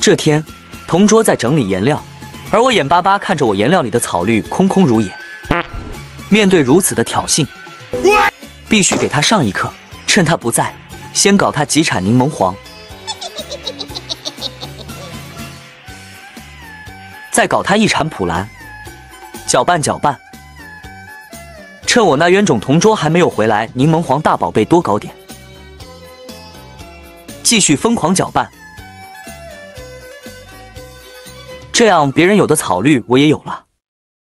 这天，同桌在整理颜料，而我眼巴巴看着我颜料里的草绿空空如也。面对如此的挑衅，必须给他上一课。趁他不在，先搞他几铲柠檬黄，再搞他一铲普蓝，搅拌搅拌。趁我那冤种同桌还没有回来，柠檬黄大宝贝多搞点，继续疯狂搅拌。这样别人有的草绿我也有了。